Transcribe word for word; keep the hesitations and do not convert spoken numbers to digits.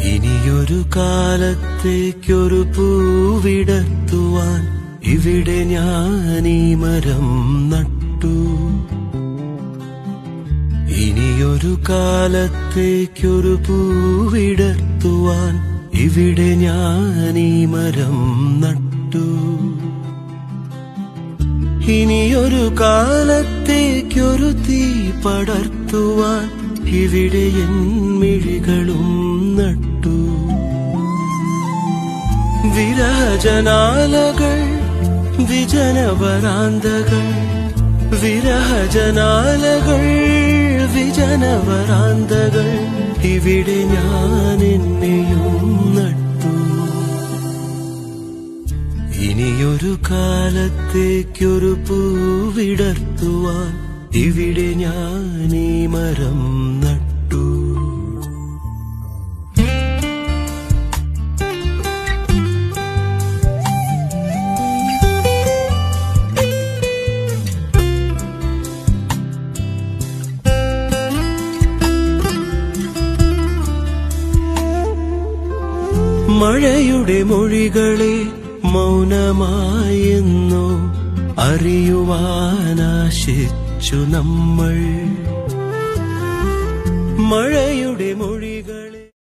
ഇനിയൊരു കാലത്തേക്കൊരു പൂവിടർത്തുവാൻ ഇവിടെ ഞാൻ ഈ മരം നട്ടു. ഇനിയൊരു കാലത്തേക്കൊരു പൂവിടർത്തുവാൻ ഇവിടെ ഞാൻ ഈ മരം നട്ടു. ഇനിയൊരു കാലത്തേക്കൊരു തീ പടർത്തുവാൻ ഇവിടെ എൻ മിഴികളും നട്ടു. വിരഹജനാലകൾ വിജനവരാന്തകൾ, വിരഹജനാലകൾ വിജനവരാന്തകൾ, ഇവിടെ ഞാൻ എന്നെയും നട്ടു. ഇനിയൊരു കാലത്തേക്കൊരു പൂവിടർത്തുവാൻ ഇവിടെ ഞാൻ ഈ മരം നട്ടു. മഴയുടെ മൊഴികളെ മൗനമായെന്നോ അറിയുവാനാശിച്ചു നമ്മൾ. മഴയുടെ